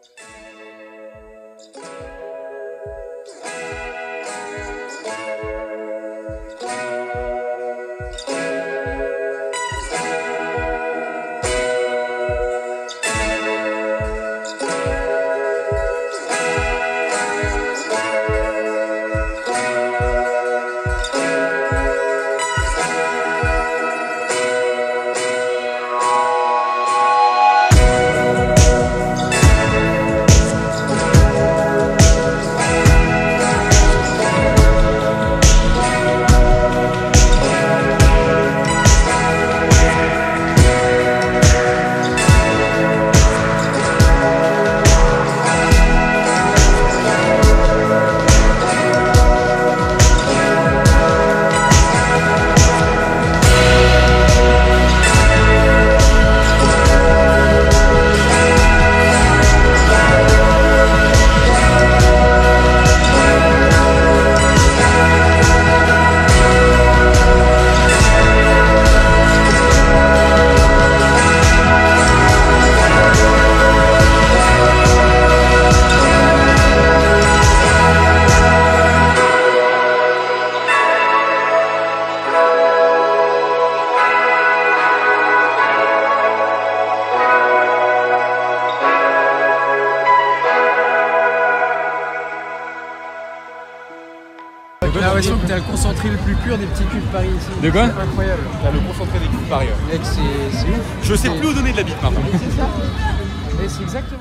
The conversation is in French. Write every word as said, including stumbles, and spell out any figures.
J'ai l'impression que t'as le concentré le plus pur des petits culs de Paris ici. De quoi? C'est incroyable. T'as le concentré des culs de Paris. Mec, c'est ouf. Je sais plus où donner de la bite maintenant. C'est ça. Et c'est exactement.